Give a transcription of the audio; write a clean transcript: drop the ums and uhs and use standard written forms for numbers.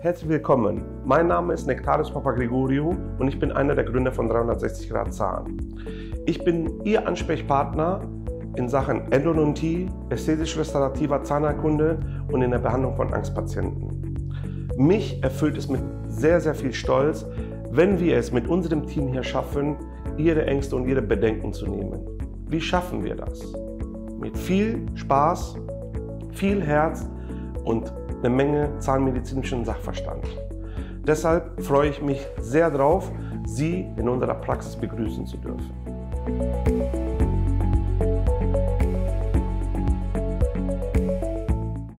herzlich willkommen. Mein Name ist Nectarius Papagregoriou und ich bin einer der Gründer von 360 Grad Zahn. Ich bin Ihr Ansprechpartner in Sachen Endodontie, ästhetisch-restaurativer Zahnheilkunde und in der Behandlung von Angstpatienten. Mich erfüllt es mit sehr, sehr viel Stolz, wenn wir es mit unserem Team hier schaffen, Ihre Ängste und Ihre Bedenken zu nehmen. Wie schaffen wir das? Mit viel Spaß, viel Herz und eine Menge zahnmedizinischen Sachverstand. Deshalb freue ich mich sehr darauf, Sie in unserer Praxis begrüßen zu dürfen.